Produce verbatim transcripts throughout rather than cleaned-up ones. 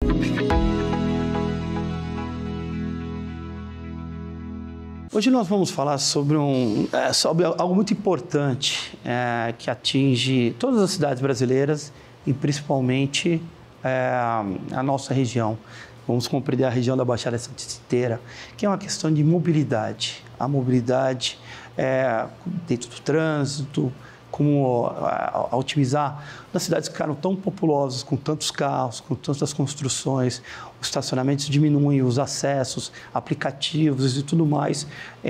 Hoje nós vamos falar sobre, um, é, sobre algo muito importante é, que atinge todas as cidades brasileiras e principalmente é, a nossa região. Vamos compreender a região da Baixada Santista inteira, que é uma questão de mobilidade. A mobilidade é, dentro do trânsito, como a, a otimizar. As cidades ficaram tão populosas, com tantos carros, com tantas construções, os estacionamentos diminuem, os acessos, aplicativos e tudo mais.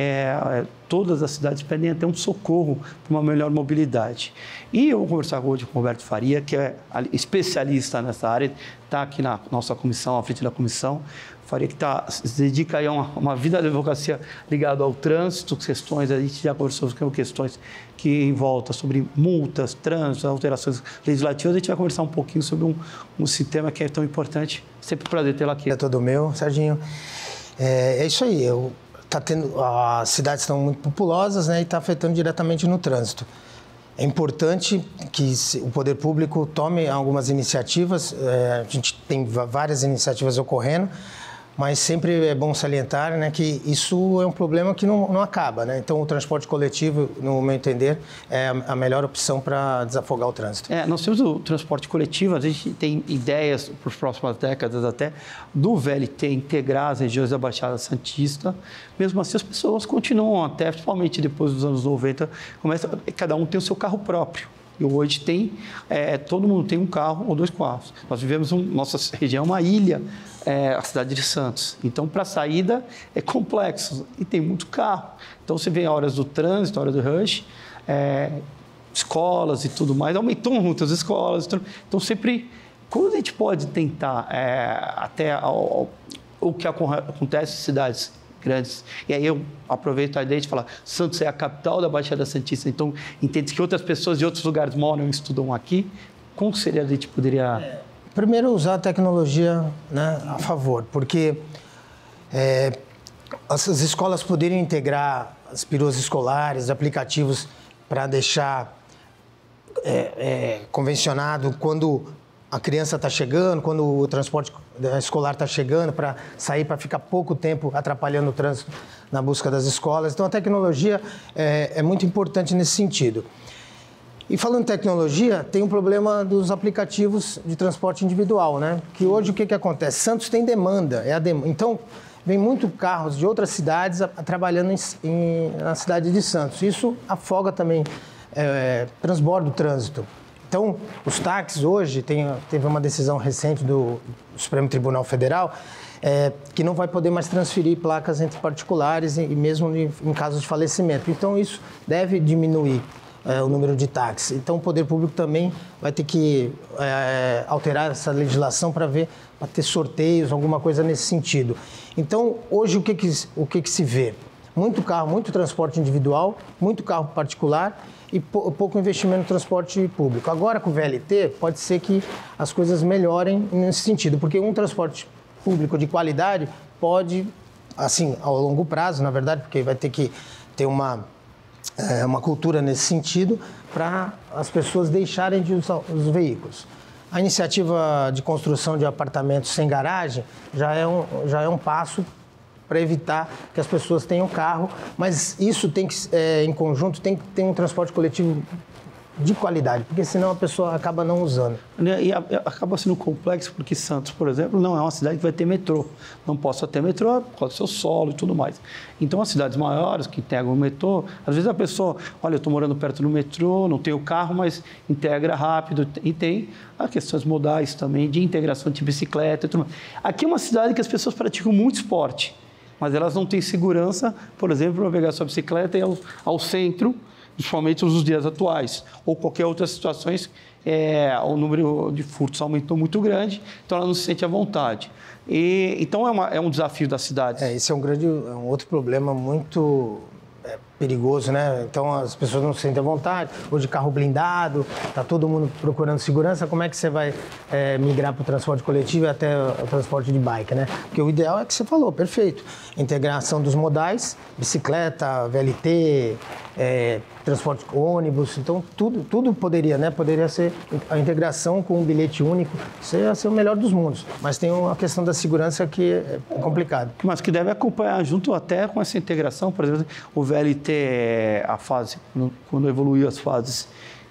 É, todas as cidades pedem até um socorro para uma melhor mobilidade. E eu vou conversar hoje com o Roberto Faria, que é especialista nessa área, está aqui na nossa comissão, à frente da comissão. Faria que tá, se dedica aí a uma, uma vida de advocacia ligada ao trânsito, questões, a gente já conversou sobre questões que envolvem sobre multas, trânsito, alterações legislativas. A gente vai conversar um pouquinho sobre um, um sistema que é tão importante. Sempre um prazer tê-lo aqui. É todo meu, Serginho. É, é isso aí. Eu, tá tendo, as cidades estão muito populosas, né, e está afetando diretamente no trânsito. É importante que o poder público tome algumas iniciativas. É, a gente tem várias iniciativas ocorrendo, mas sempre é bom salientar, né, que isso é um problema que não, não acaba, né? Então, o transporte coletivo, no meu entender, é a melhor opção para desafogar o trânsito. É, nós temos o transporte coletivo, a gente tem ideias para as próximas décadas até do V L T integrar as regiões da Baixada Santista. Mesmo assim, as pessoas continuam até, principalmente depois dos anos noventa, começa, cada um tem o seu carro próprio. E hoje tem, é, todo mundo tem um carro ou dois carros. Nós vivemos, um, nossa região é uma ilha, é, a cidade de Santos. Então, para a saída é complexo e tem muito carro. Então, você vê a horas do trânsito, a hora do rush, é, escolas e tudo mais. Aumentou muitas escolas. Então, sempre, quando a gente pode tentar, é, até ao, ao, o que acontece em cidades grandes. E aí eu aproveito a ideia de falar, Santos é a capital da Baixada Santista, então entende que outras pessoas de outros lugares moram e estudam aqui. Como seria a gente poderia... É, primeiro, usar a tecnologia, né, a favor, porque é, as, as escolas poderiam integrar as peruas escolares, aplicativos para deixar é, é, convencionado quando a criança está chegando, quando o transporte escolar está chegando, para sair, para ficar pouco tempo atrapalhando o trânsito na busca das escolas. Então, a tecnologia é, é muito importante nesse sentido. E falando em tecnologia, tem um problema dos aplicativos de transporte individual, né? Que hoje o que, que acontece? Santos tem demanda, é a dem... então vem muito carros de outras cidades a, a, trabalhando em, em, na cidade de Santos. Isso afoga também, é, transborda o trânsito. Então, os táxis hoje, tem, teve uma decisão recente do Supremo Tribunal Federal é, que não vai poder mais transferir placas entre particulares e, e mesmo em, em casos de falecimento. Então, isso deve diminuir é, o número de táxis. Então, o poder público também vai ter que é, alterar essa legislação para ver, para ter sorteios, alguma coisa nesse sentido. Então, hoje, o que, que, o que, que se vê? Muito carro, muito transporte individual, muito carro particular e pouco investimento no transporte público. Agora, com o V L T, pode ser que as coisas melhorem nesse sentido, porque um transporte público de qualidade pode, assim, ao longo prazo, na verdade, porque vai ter que ter uma, é, uma cultura nesse sentido, para as pessoas deixarem de usar os veículos. A iniciativa de construção de apartamentos sem garagem já é um, já é um passo para evitar que as pessoas tenham carro, mas isso tem que, é, em conjunto, tem que ter um transporte coletivo de qualidade, porque senão a pessoa acaba não usando. E acaba sendo complexo, porque Santos, por exemplo, não é uma cidade que vai ter metrô. Não possa ter metrô por causa do seu solo e tudo mais. Então, as cidades maiores que integram o metrô, às vezes a pessoa, olha, eu estou morando perto do metrô, não tenho carro, mas integra rápido. E tem as questões modais também, de integração de bicicleta e tudo mais. Aqui é uma cidade que as pessoas praticam muito esporte, mas elas não têm segurança, por exemplo, para pegar sua bicicleta e ir ao, ao centro, principalmente nos dias atuais, ou qualquer outras situações, é, o número de furtos aumentou muito grande, então ela não se sente à vontade. E, então é, uma, é um desafio da cidade. É, esse é um grande, é um outro problema muito é, perigoso, né? Então as pessoas não se sentem à vontade, ou de carro blindado, está todo mundo procurando segurança, como é que você vai é, migrar para o transporte coletivo e até o transporte de bike, né? Porque o ideal é que você falou, perfeito, integração dos modais, bicicleta, V L T, é, transporte ônibus, então tudo, tudo poderia, né? Poderia ser a integração com um bilhete único, isso ia ser o melhor dos mundos. Mas tem uma questão da segurança que é complicado. Mas que deve acompanhar junto até com essa integração, por exemplo, o V L T, a fase, quando evoluiu as fases,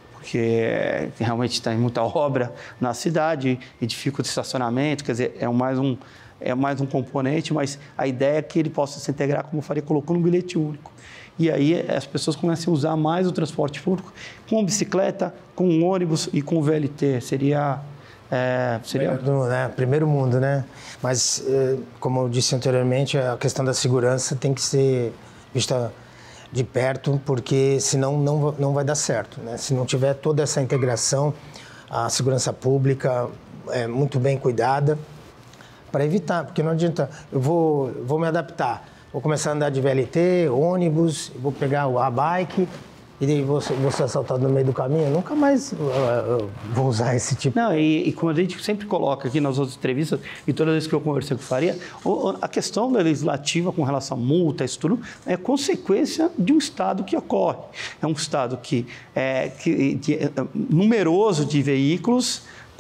porque realmente está em muita obra na cidade e dificulta o estacionamento, quer dizer, é mais um, é mais um componente, mas a ideia é que ele possa se integrar, como eu falei, colocando um bilhete único. E aí as pessoas começam a usar mais o transporte público com bicicleta, com ônibus e com V L T. Seria... É, seria... Primeiro, né? Primeiro mundo, né? Mas, como eu disse anteriormente, a questão da segurança tem que ser vista de perto, porque senão não, não vai dar certo, né? Se não tiver toda essa integração, a segurança pública é muito bem cuidada para evitar, porque não adianta, eu vou, vou me adaptar, vou começar a andar de V L T, ônibus, vou pegar a bike e vou, vou ser assaltado no meio do caminho, nunca mais uh, uh, vou usar esse tipo. Não, e, e como a gente sempre coloca aqui nas outras entrevistas, e toda vez que eu conversei com o Faria, a questão da legislativa com relação à multa, isso tudo, é consequência de um Estado que ocorre. É um Estado que é, que, de, é numeroso de veículos,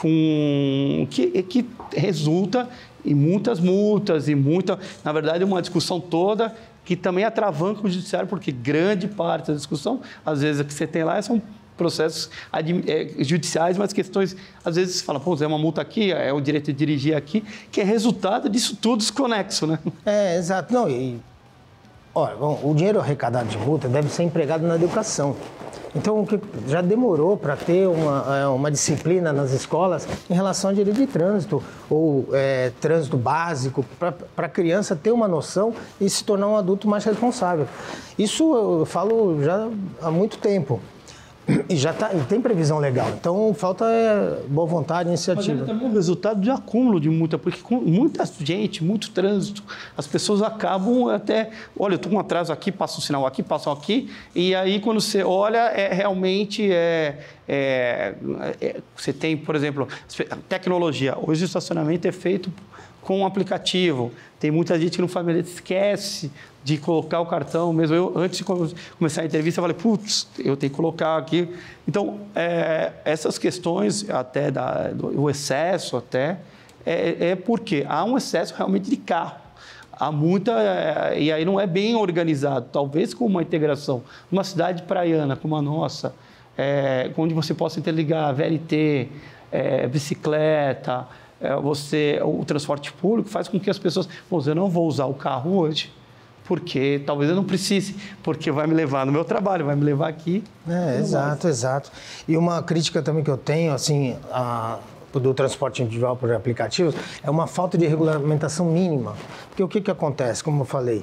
com, que, que resulta em muitas multas, e muita, na verdade, uma discussão toda que também atravanca o judiciário, porque grande parte da discussão, às vezes, o que você tem lá são processos judiciais, mas questões, às vezes, você fala, pô, é uma multa aqui, é o direito de dirigir aqui, que é resultado disso tudo desconexo, né? É, exato. Não, e, olha, bom, o dinheiro arrecadado de multa deve ser empregado na educação. Então, já demorou para ter uma, uma disciplina nas escolas em relação ao direito de trânsito, ou é, trânsito básico, para a criança ter uma noção e se tornar um adulto mais responsável. Isso eu falo já há muito tempo. E já tá, e tem previsão legal. Então, falta é, boa vontade e iniciativa. Mas ele também é o resultado de acúmulo de multa, porque com muita gente, muito trânsito, as pessoas acabam até... Olha, eu estou com um atraso aqui, passa um sinal aqui, passa um aqui, e aí quando você olha, é, realmente é, é, é... Você tem, por exemplo, tecnologia. Hoje o estacionamento é feito com um aplicativo. Tem muita gente que no família esquece de colocar o cartão mesmo. Eu, antes de começar a entrevista, eu falei, putz, eu tenho que colocar aqui. Então, é, essas questões, até da, do excesso, até, é, é porque há um excesso realmente de carro. Há muita, é, e aí não é bem organizado. Talvez com uma integração, numa cidade praiana como a nossa, é, onde você possa interligar V L T, é, bicicleta, é, você, o transporte público, faz com que as pessoas... Pô, eu não vou usar o carro hoje, porque talvez eu não precise, porque vai me levar no meu trabalho, vai me levar aqui. É, exato, exato. E uma crítica também que eu tenho, assim, a, do transporte individual por aplicativos, é uma falta de regulamentação mínima. Porque o que, que acontece, como eu falei,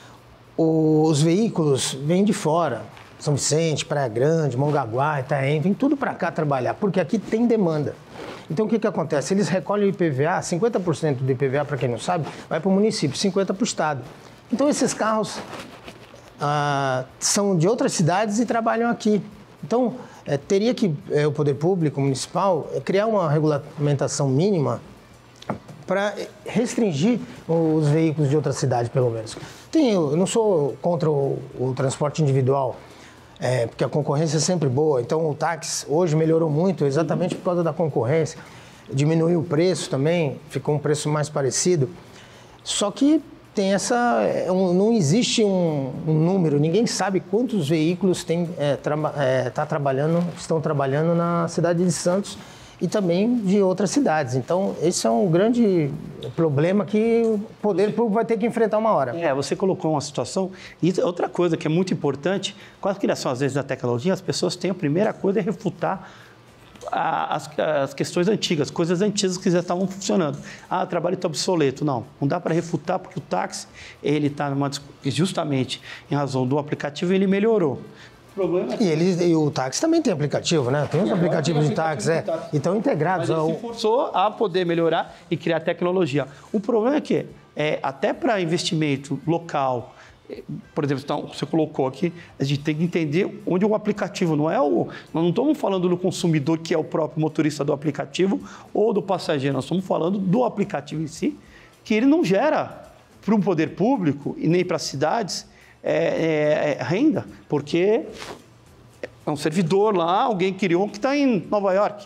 os veículos vêm de fora, São Vicente, Praia Grande, Mongaguá, Itaém, vem tudo para cá trabalhar, porque aqui tem demanda. Então, o que, que acontece? Eles recolhem o I P V A, cinquenta por cento do I P V A, para quem não sabe, vai para o município, cinquenta por cento para o Estado. Então, esses carros ah, são de outras cidades e trabalham aqui. Então, é, teria que é, o poder público municipal é, criar uma regulamentação mínima para restringir os veículos de outras cidades, pelo menos. Tem, eu não sou contra o, o transporte individual, é, porque a concorrência é sempre boa. Então, o táxi hoje melhorou muito exatamente por causa da concorrência. Diminuiu o preço também, ficou um preço mais parecido. Só que tem essa, não existe um, um número, ninguém sabe quantos veículos tem, é, traba, é, tá trabalhando, estão trabalhando na cidade de Santos e também de outras cidades. Então, esse é um grande problema que o poder público vai ter que enfrentar uma hora. É, você colocou uma situação, e outra coisa que é muito importante, com a criação, às vezes, da tecnologia, as pessoas têm a primeira coisa é refutar As, as questões antigas, coisas antigas que já estavam funcionando. Ah, o trabalho está obsoleto. Não, não dá para refutar porque o táxi, ele está justamente em razão do aplicativo, ele melhorou. O problema é... E, ele, e o táxi também tem aplicativo, né? Tem os aplicativos tem de táxi, é, táxi. Então integrados. Mas ele se forçou a poder melhorar e criar tecnologia. O problema é que, é, até para investimento local, por exemplo, então, você colocou aqui, a gente tem que entender onde o aplicativo não é o... Nós não estamos falando do consumidor, que é o próprio motorista do aplicativo, ou do passageiro, nós estamos falando do aplicativo em si, que ele não gera para o poder público e nem para as cidades é, é, é, renda, porque é um servidor lá, alguém criou que está em Nova York.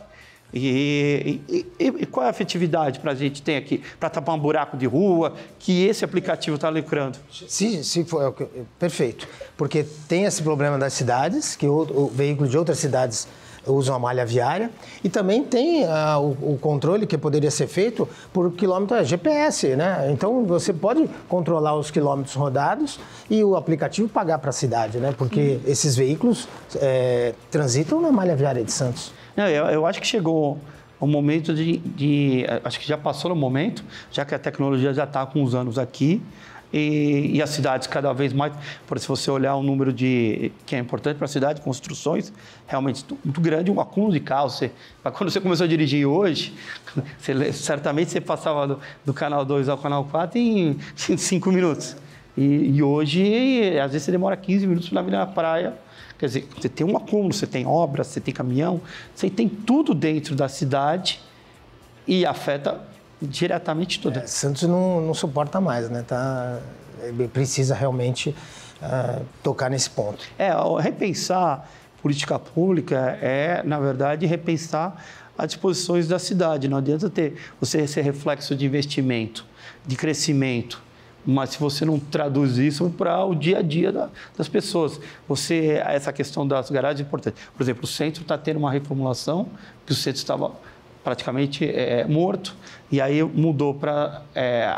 E, e, e, e qual é a efetividade para a gente ter aqui, para tapar um buraco de rua, que esse aplicativo está lucrando? Se, se for, perfeito, porque tem esse problema das cidades, que o, o veículo de outras cidades usam a malha viária, e também tem ah, o, o controle que poderia ser feito por quilômetro, é G P S, né? Então você pode controlar os quilômetros rodados e o aplicativo pagar para a cidade, né? Porque hum. esses veículos é, transitam na malha viária de Santos. Não, eu, eu acho que chegou o momento de, de... Acho que já passou no momento, já que a tecnologia já está com uns anos aqui, e, e as cidades cada vez mais... Por se você olhar o número de... que é importante para a cidade, construções, realmente muito grande, um acúmulo de carros. Você, quando você começou a dirigir hoje, você, certamente você passava do, do canal dois ao canal quatro em, em cinco minutos. E, e hoje, às vezes, você demora quinze minutos para vir na praia. Quer dizer, você tem um acúmulo, você tem obras, você tem caminhão, você tem tudo dentro da cidade e afeta diretamente tudo. É, Santos não, não suporta mais, né? Tá, precisa realmente uh, tocar nesse ponto. É, repensar política pública é, na verdade, repensar as disposições da cidade. Não adianta ter você ser reflexo de investimento, de crescimento, mas se você não traduz isso para o dia a dia da, das pessoas. Você, essa questão das garagens é importante. Por exemplo, o centro está tendo uma reformulação, que o centro estava praticamente é, morto, e aí mudou para é,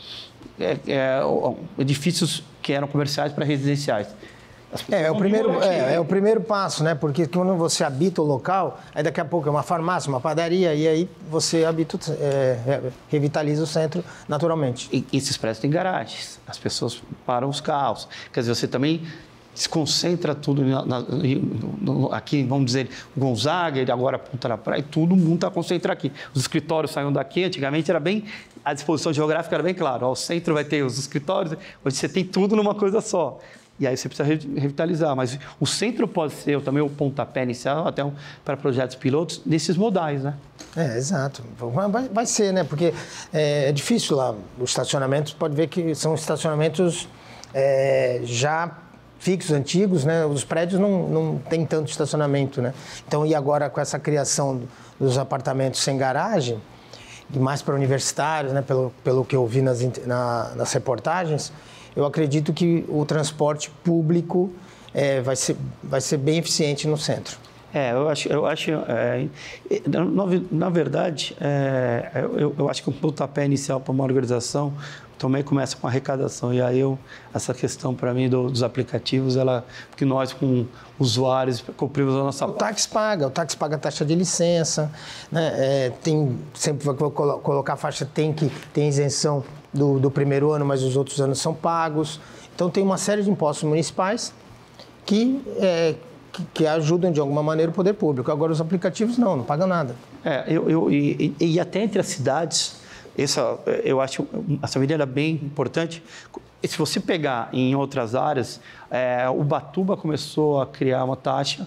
é, é, edifícios que eram comerciais para residenciais. É, é, o primeiro, aqui, é, né? é o primeiro passo, né? Porque quando você habita o local, aí daqui a pouco é uma farmácia, uma padaria, e aí você habita, é, revitaliza o centro naturalmente. E esses prédios têm garagens, as pessoas param os carros. Quer dizer, você também desconcentra tudo na, na, no, aqui, vamos dizer, Gonzaga, e agora Ponta da Praia, e todo mundo está concentrado aqui. Os escritórios saíam daqui, antigamente era bem, a disposição geográfica era bem clara. Ó, o centro vai ter os escritórios, hoje você tem tudo numa coisa só. E aí você precisa revitalizar, mas o centro pode ser também o pontapé inicial, até um, para projetos pilotos, nesses modais, né? É, exato. Vai, vai ser, né? Porque é, é difícil lá. Os estacionamentos, pode ver que são estacionamentos é, já fixos, antigos, né? Os prédios não, não tem tanto estacionamento, né? Então, e agora com essa criação dos apartamentos sem garagem, e mais para universitários, né? Pelo, pelo que eu vi nas, na, nas reportagens, eu acredito que o transporte público é, vai ser, vai ser bem eficiente no centro. É, eu acho, eu acho é, na, na verdade, é, eu, eu acho que o pontapé inicial para uma organização também começa com a arrecadação. E aí, eu, essa questão, para mim, do, dos aplicativos, ela, porque nós, com usuários, cumprimos a nossa... O táxi paga, o táxi paga a taxa de licença, né? É, tem, sempre que eu vou colocar a faixa, tem que tem isenção do, do primeiro ano, mas os outros anos são pagos. Então, tem uma série de impostos municipais que, é, que, que ajudam, de alguma maneira, o poder público. Agora, os aplicativos, não, não pagam nada. É, eu, eu, e, e até entre as cidades... Essa, eu acho essa medida bem importante. Se você pegar em outras áreas, é, Ubatuba começou a criar uma taxa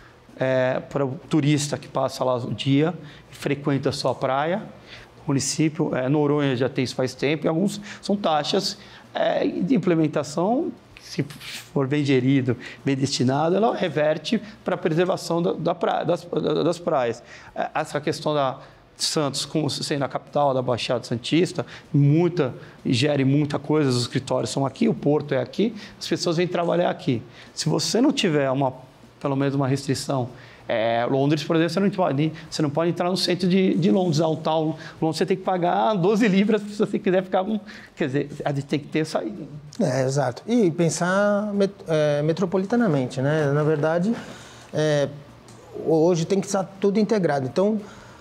é, para o turista que passa lá o dia, frequenta a sua praia. O município, é, Noronha já tem isso faz tempo, e alguns são taxas é, de implementação, se for bem gerido, bem destinado, ela reverte para a preservação da, da praia, das, das praias. Essa questão da Santos, como sendo a capital da Baixada Santista, muita, gere muita coisa, os escritórios são aqui, o porto é aqui, as pessoas vêm trabalhar aqui. Se você não tiver uma, pelo menos uma restrição, é, Londres, por exemplo, você não pode, você não pode entrar no centro de, de Londres, ao tal Londres, você tem que pagar doze libras se você quiser ficar com... Quer dizer, a gente tem que ter saída. É, exato. E pensar met, é, metropolitanamente, né? Na verdade, é, hoje tem que estar tudo integrado. Então,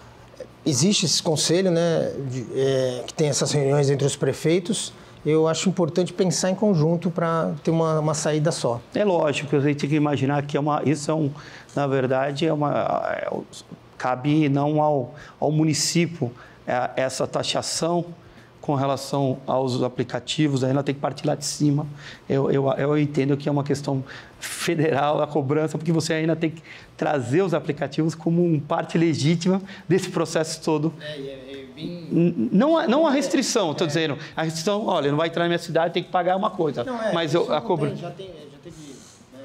existe esse conselho, né, de, é, que tem essas reuniões entre os prefeitos. Eu acho importante pensar em conjunto para ter uma, uma saída só. É lógico, a gente tem que imaginar que é uma, isso é um, na verdade, é uma, é, cabe não ao, ao município é, essa taxação com relação aos aplicativos, ainda tem que partir lá de cima. Eu, eu, eu entendo que é uma questão federal, a cobrança, porque você ainda tem que trazer os aplicativos como uma parte legítima desse processo todo. É, é, é bem... Não, não a restrição, estou é. dizendo. A restrição, olha, não vai entrar na minha cidade, tem que pagar uma coisa. Não, é, mas eu, a cobrança... Já, tem, já teve né,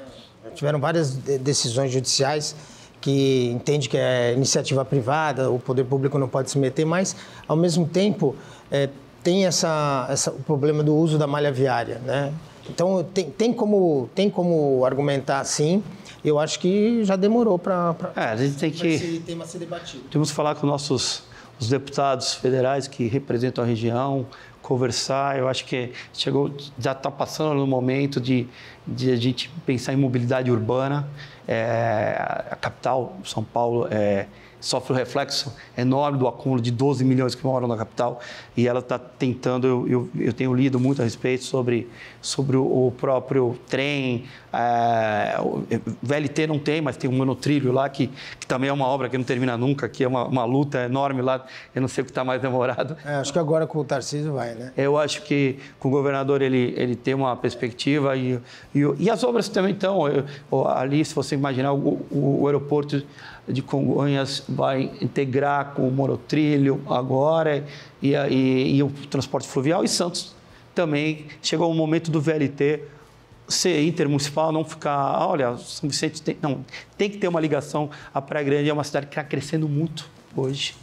tiveram várias decisões judiciais que entende que é iniciativa privada, o poder público não pode se meter, mas, ao mesmo tempo, é, tem essa, essa, o problema do uso da malha viária, né? Então, tem, tem, como, tem como argumentar, sim. Eu acho que já demorou para é, a gente tem que esse tema ser debatido. Temos que falar com nossos os deputados federais que representam a região, conversar. Eu acho que chegou, já está passando no momento de, de a gente pensar em mobilidade urbana. É, a capital, São Paulo, é, sofre o reflexo enorme do acúmulo de doze milhões que moram na capital e ela está tentando, eu, eu, eu tenho lido muito a respeito sobre, sobre o, o próprio trem, é, o V L T não tem, mas tem um monotrilho lá que, que também é uma obra que não termina nunca, que é uma, uma luta enorme lá, eu não sei o que está mais demorado. É, acho que agora com o Tarcísio vai, né? Eu acho que com o governador ele, ele tem uma perspectiva e, e, e as obras também estão, eu, ali se você imaginar o, o, o aeroporto de Congonhas vai integrar com o monotrilho agora e, e, e o transporte fluvial, e Santos também chegou o momento do V L T ser intermunicipal, não ficar, olha, São Vicente tem, não, tem que ter uma ligação. A Praia Grande é uma cidade que está crescendo muito hoje.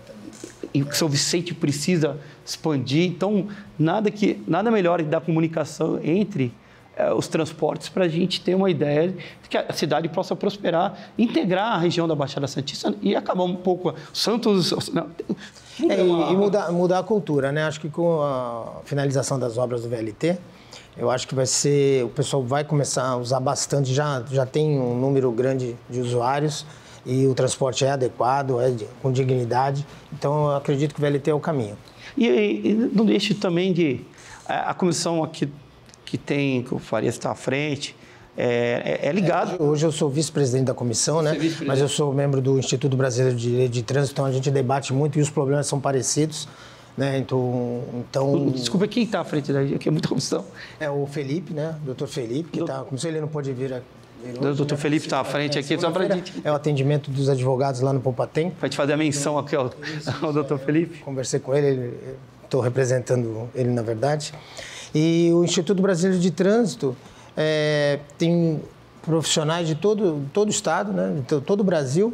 E São Vicente precisa expandir, então nada, que, nada melhor da comunicação entre os transportes para a gente ter uma ideia de que a cidade possa prosperar, integrar a região da Baixada Santista e acabar um pouco Santos... Não, é, e mudar, mudar a cultura, né? Acho que com a finalização das obras do V L T, eu acho que vai ser... O pessoal vai começar a usar bastante, já, já tem um número grande de usuários e o transporte é adequado, é de, com dignidade. Então, eu acredito que o V L T é o caminho. E, e não deixe também de... A, a comissão aqui que tem, que o Farias está à frente, é, é, é ligado. É, hoje eu sou vice-presidente da comissão, né? Mas eu sou membro do Instituto Brasileiro de Direito de Trânsito, então a gente debate muito e os problemas são parecidos, né? Então... então... Desculpa, quem está à frente daí? Aqui é muita comissão. É o Felipe, né? Doutor Felipe, que está... Como se ele não pôde vir aqui. O doutor Felipe está à frente aqui, só para a gente... É o atendimento dos advogados lá no Poupatem. Vai te fazer a menção aqui ao, ao doutor Felipe. Conversei com ele, estou representando ele, na verdade. E o Instituto Brasileiro de Trânsito é, tem profissionais de todo, todo o estado, né, de todo o Brasil.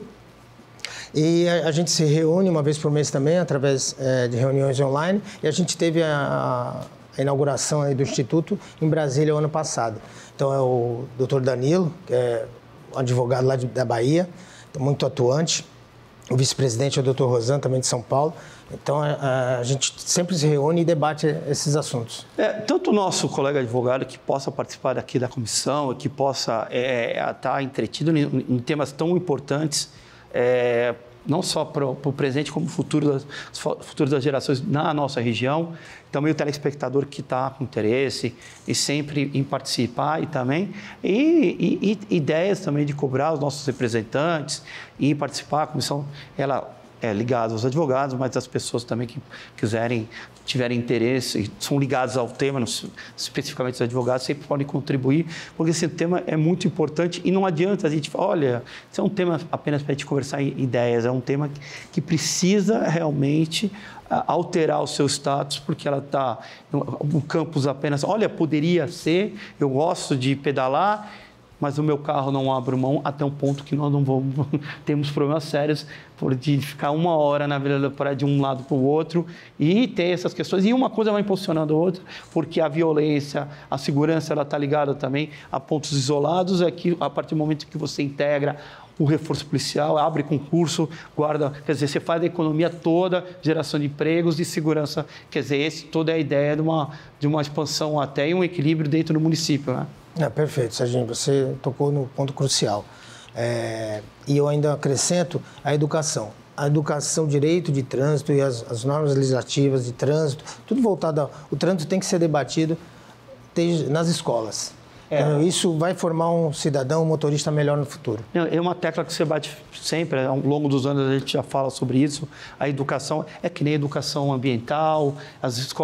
E a, a gente se reúne uma vez por mês também, através é, de reuniões online. E a gente teve a, a inauguração aí do Instituto em Brasília o ano passado. Então é o doutor Danilo, que é um advogado lá de, da Bahia, muito atuante. O vice-presidente é o doutor Rosan, também de São Paulo. Então, a, a gente sempre se reúne e debate esses assuntos. É, tanto o nosso colega advogado que possa participar aqui da comissão, que possa é, estar entretido em, em temas tão importantes, é, não só para o presente, como futuro das, futuro das gerações na nossa região. Também o telespectador que está com interesse e sempre em participar e também. E, e, e ideias também de cobrar os nossos representantes e participar. A comissão, ela é ligada aos advogados, mas as pessoas também que quiserem, tiverem interesse, são ligados ao tema, especificamente os advogados, sempre podem contribuir, porque esse tema é muito importante e não adianta a gente falar, olha, isso é um tema apenas para a gente conversar em ideias, é um tema que precisa realmente alterar o seu status, porque ela está no campus apenas, olha, poderia ser, eu gosto de pedalar, mas o meu carro não abre mão até um ponto que nós não vamos, temos problemas sérios por de ficar uma hora na Vila da Praia de um lado para o outro e ter essas questões. E uma coisa vai impulsionando a outra, porque a violência, a segurança, ela está ligada também a pontos isolados, é que a partir do momento que você integra o reforço policial, abre concurso, guarda, quer dizer, você faz a economia toda, geração de empregos e segurança, quer dizer, esse, toda é a ideia de uma, de uma expansão até e um equilíbrio dentro do município, né? É, perfeito, Serginho, você tocou no ponto crucial. É, e eu ainda acrescento a educação. A educação, direito de trânsito e as, as normas legislativas de trânsito, tudo voltado ao... O trânsito tem que ser debatido nas escolas. É. Então, isso vai formar um cidadão, um motorista melhor no futuro. É uma tecla que você bate sempre, ao longo dos anos a gente já fala sobre isso. A educação é que nem a educação ambiental, as escolas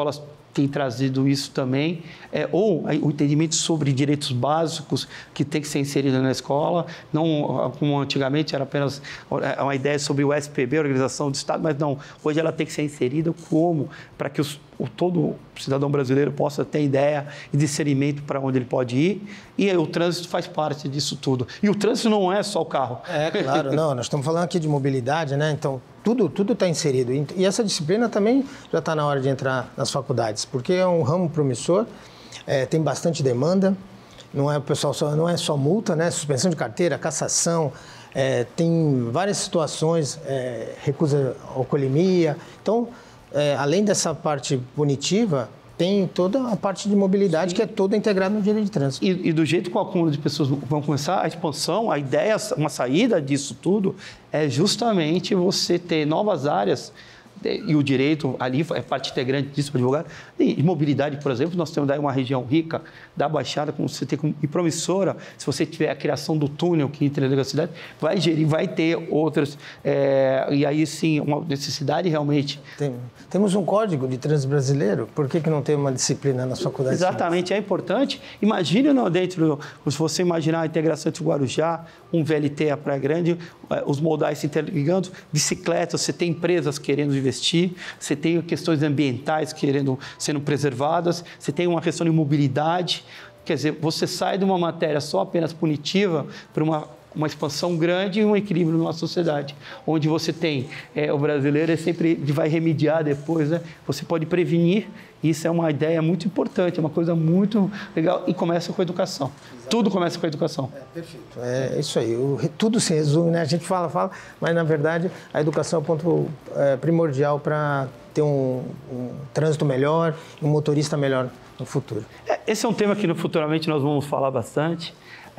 tem trazido isso também, é, ou o entendimento sobre direitos básicos que tem que ser inserido na escola, não como antigamente era apenas uma ideia sobre o S P B, Organização do Estado, mas não, hoje ela tem que ser inserida como para que os, o, todo cidadão brasileiro possa ter ideia e discernimento para onde ele pode ir, e o trânsito faz parte disso tudo. E o trânsito não é só o carro. É, claro, não, nós estamos falando aqui de mobilidade, né? Então, tudo tudo está inserido. E essa disciplina também já está na hora de entrar nas faculdades, porque é um ramo promissor, é, tem bastante demanda, não é, o pessoal só, não é só multa, né? Suspensão de carteira, cassação, é, tem várias situações, é, recusa alcoolemia. Então, é, além dessa parte punitiva, tem toda a parte de mobilidade, sim, que é toda integrada no direito de trânsito. E, e do jeito que o acúmulo de pessoas vão começar, a expansão, a ideia, uma saída disso tudo é justamente você ter novas áreas, e o direito ali é parte integrante disso para advogado. E mobilidade, por exemplo, nós temos daí uma região rica da Baixada, como você tem, e promissora, se você tiver a criação do túnel que interliga a cidade, vai gerir, vai ter outras, é, e aí sim, uma necessidade realmente. Tem, temos um código de trânsito brasileiro, por que, que não tem uma disciplina nas faculdades? Exatamente, é importante. Imagine não, dentro, se você imaginar a integração entre o Guarujá, um V L T a Praia Grande, os modais se interligando, bicicletas, você tem empresas querendo investir, você tem questões ambientais querendo, sendo preservadas, você tem uma questão de mobilidade, quer dizer, você sai de uma matéria só apenas punitiva para uma, uma expansão grande e um equilíbrio numa sociedade, onde você tem, é, o brasileiro é sempre vai remediar depois, né? Você pode prevenir, isso é uma ideia muito importante, é uma coisa muito legal e começa com a educação. Exatamente. Tudo começa com a educação. É, perfeito. É isso aí, o, tudo se resume, né? A gente fala, fala, mas na verdade a educação é o ponto é, primordial para ter um, um trânsito melhor, um motorista melhor no futuro. É, esse é um tema que no, futuramente nós vamos falar bastante.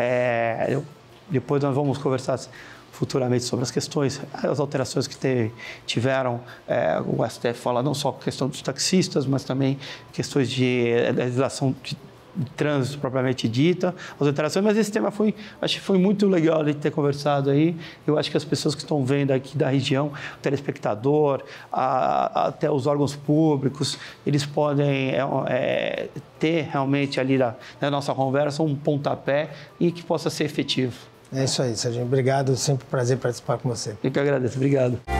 É, eu, depois nós vamos conversar futuramente sobre as questões, as alterações que te, tiveram, é, o S T F fala não só a questão dos taxistas, mas também questões de legislação de, de trânsito propriamente dita, as alterações, mas esse tema foi, acho que foi muito legal de ter conversado aí. Eu acho que as pessoas que estão vendo aqui da região, o telespectador, a, a, até os órgãos públicos, eles podem é, é, ter realmente ali na, na nossa conversa um pontapé e que possa ser efetivo. É isso aí, Serginho. Obrigado, sempre um prazer participar com você. Eu que agradeço. Obrigado.